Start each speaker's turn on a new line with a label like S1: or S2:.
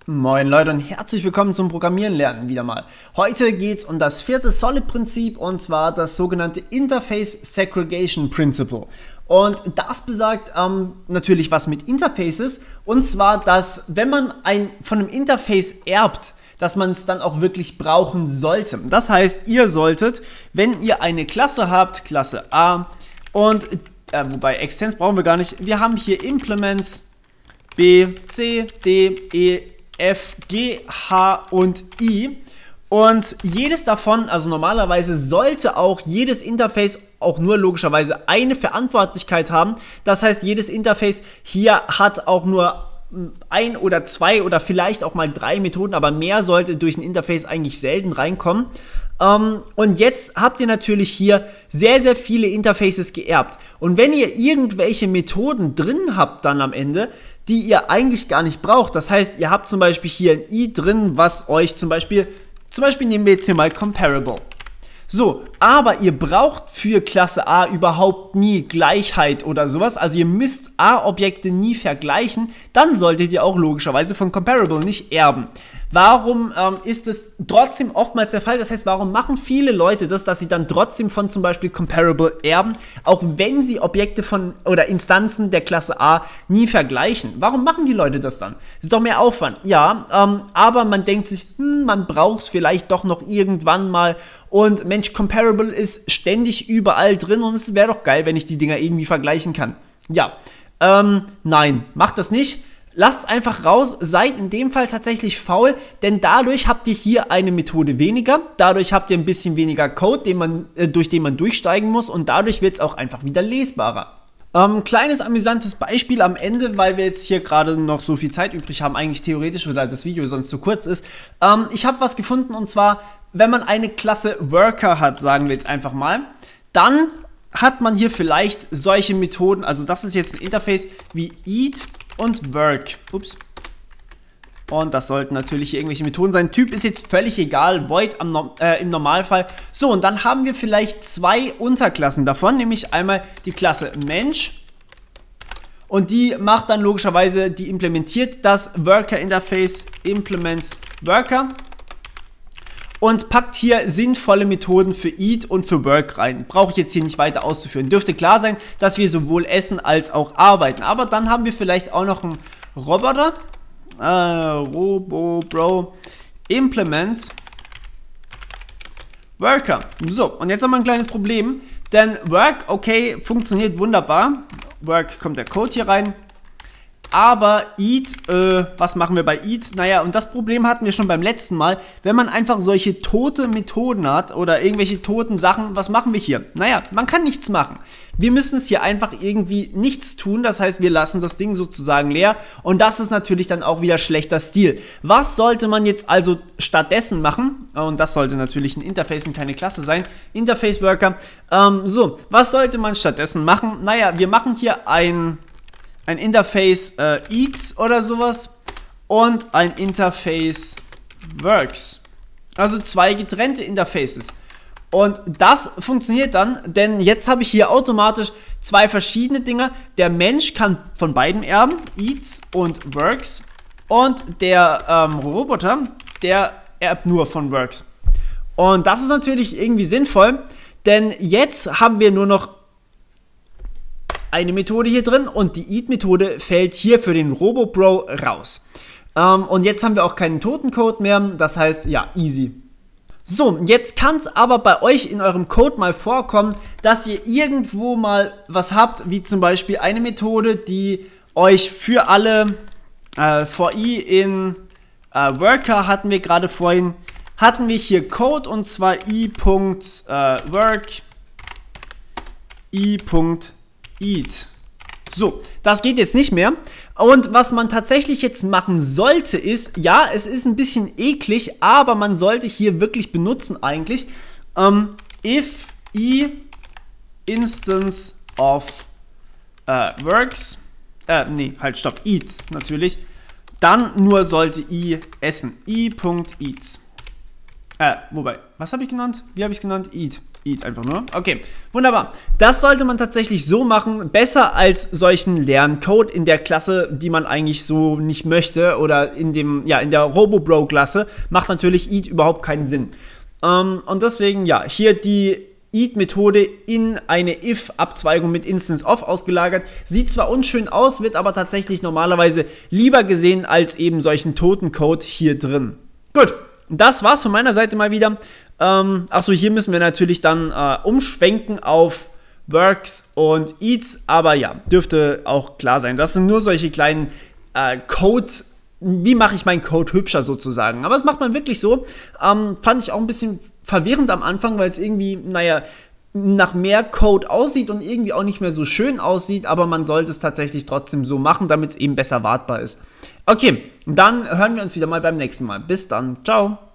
S1: Moin Leute und herzlich willkommen zum Programmieren lernen wieder mal. Heute geht es um das vierte Solid-Prinzip und zwar das sogenannte Interface Segregation Principle. Und das besagt natürlich was mit Interfaces, und zwar, dass wenn man von einem Interface erbt, dass man es dann auch wirklich brauchen sollte. Das heißt, ihr solltet, wenn ihr eine Klasse habt, Klasse A, und wobei Extends brauchen wir gar nicht, wir haben hier Implements B, C, D, E, F, G, H und I, und jedes davon, also normalerweise sollte auch jedes Interface auch nur logischerweise eine Verantwortlichkeit haben. Das heißt, jedes Interface hier hat auch nur ein oder zwei oder vielleicht auch mal drei Methoden, aber mehr sollte durch ein Interface eigentlich selten reinkommen. Und jetzt habt ihr natürlich hier sehr, sehr viele Interfaces geerbt. Und wenn ihr irgendwelche Methoden drin habt dann am Ende, die ihr eigentlich gar nicht braucht, das heißt, ihr habt zum Beispiel hier ein I drin, was euch zum Beispiel nehmen wir jetzt hier mal Comparable. So, aber ihr braucht für Klasse A überhaupt nie Gleichheit oder sowas, also ihr müsst A-Objekte nie vergleichen, dann solltet ihr auch logischerweise von Comparable nicht erben. Warum ist es trotzdem oftmals der Fall? Das heißt, warum machen viele Leute das, dass sie dann trotzdem von zum Beispiel Comparable erben, auch wenn sie Objekte von oder Instanzen der Klasse A nie vergleichen? Warum machen die Leute das dann? Das ist doch mehr Aufwand. Ja, aber man denkt sich, man braucht es vielleicht doch noch irgendwann mal. Und Mensch, Comparable ist ständig überall drin und es wäre doch geil, wenn ich die Dinger irgendwie vergleichen kann. Ja, nein, macht das nicht. Lasst einfach raus, seid in dem Fall tatsächlich faul, denn dadurch habt ihr hier eine Methode weniger, dadurch habt ihr ein bisschen weniger Code, durch den man durchsteigen muss, und dadurch wird es auch einfach wieder lesbarer. Kleines amüsantes Beispiel am Ende, weil wir jetzt hier gerade noch so viel Zeit übrig haben, eigentlich theoretisch, weil das Video sonst zu kurz ist. Ich habe was gefunden, und zwar, wenn man eine Klasse Worker hat, sagen wir jetzt einfach mal, dann hat man hier vielleicht solche Methoden, also das ist jetzt ein Interface wie Eat und Work. Ups. Und das sollten natürlich irgendwelche Methoden sein. Typ ist jetzt völlig egal, Void im Normalfall. So, und dann haben wir vielleicht zwei Unterklassen davon, nämlich einmal die Klasse Mensch. Und die macht dann logischerweise, die implementiert das Worker-Interface Implement Worker. Und packt hier sinnvolle Methoden für Eat und für Work rein. Brauche ich jetzt hier nicht weiter auszuführen. Dürfte klar sein, dass wir sowohl essen als auch arbeiten. Aber dann haben wir vielleicht auch noch einen Roboter. Robo-Bro. Implements Worker. So, und jetzt haben wir ein kleines Problem. Denn Work, okay, funktioniert wunderbar. Work, kommt der Code hier rein. Aber Eat, was machen wir bei Eat? Naja, und das Problem hatten wir schon beim letzten Mal. Wenn man einfach solche tote Methoden hat oder irgendwelche toten Sachen, was machen wir hier? Naja, man kann nichts machen. Wir müssen es hier einfach irgendwie nichts tun. Das heißt, wir lassen das Ding sozusagen leer. Und das ist natürlich dann auch wieder schlechter Stil. Was sollte man jetzt also stattdessen machen? Und das sollte natürlich ein Interface und keine Klasse sein. Interface Worker. So, was sollte man stattdessen machen? Naja, wir machen hier ein Interface Eats oder sowas und ein Interface Works. Also zwei getrennte Interfaces. Und das funktioniert dann, denn jetzt habe ich hier automatisch zwei verschiedene Dinge. Der Mensch kann von beiden erben, Eats und Works. Und der Roboter, der erbt nur von Works. Und das ist natürlich irgendwie sinnvoll, denn jetzt haben wir nur noch eine Methode hier drin und die Eat-Methode fällt hier für den Robo-Bro raus. Und jetzt haben wir auch keinen Totencode mehr, das heißt, ja, easy. So, jetzt kann es aber bei euch in eurem Code mal vorkommen, dass ihr irgendwo mal was habt, wie zum Beispiel eine Methode, die euch für alle, for i in Worker hatten wir gerade vorhin, hatten wir hier Code, und zwar i.work, i.eat. So, das geht jetzt nicht mehr. Und was man tatsächlich jetzt machen sollte ist, ja, es ist ein bisschen eklig, aber man sollte hier wirklich benutzen eigentlich, if i instance of works, nee, halt, stopp, eats natürlich, dann nur sollte i essen, i.eats. Wobei, was habe ich genannt? Wie habe ich es genannt? Eat. Eat einfach nur. Okay, wunderbar. Das sollte man tatsächlich so machen, besser als solchen leeren Code in der Klasse, die man eigentlich so nicht möchte, oder in der RoboBro-Klasse macht natürlich Eat überhaupt keinen Sinn. Und deswegen, ja, hier die Eat-Methode in eine if-Abzweigung mit Instance of ausgelagert. Sieht zwar unschön aus, wird aber tatsächlich normalerweise lieber gesehen als eben solchen toten Code hier drin. Gut, das war's von meiner Seite mal wieder. Achso, hier müssen wir natürlich dann umschwenken auf Works und Eats, aber ja, dürfte auch klar sein. Das sind nur solche kleinen Code, wie mache ich meinen Code hübscher sozusagen. Aber das macht man wirklich so. Fand ich auch ein bisschen verwirrend am Anfang, weil es irgendwie, naja, nach mehr Code aussieht und irgendwie auch nicht mehr so schön aussieht, aber man sollte es tatsächlich trotzdem so machen, damit es eben besser wartbar ist. Okay, dann hören wir uns wieder mal beim nächsten Mal. Bis dann, ciao!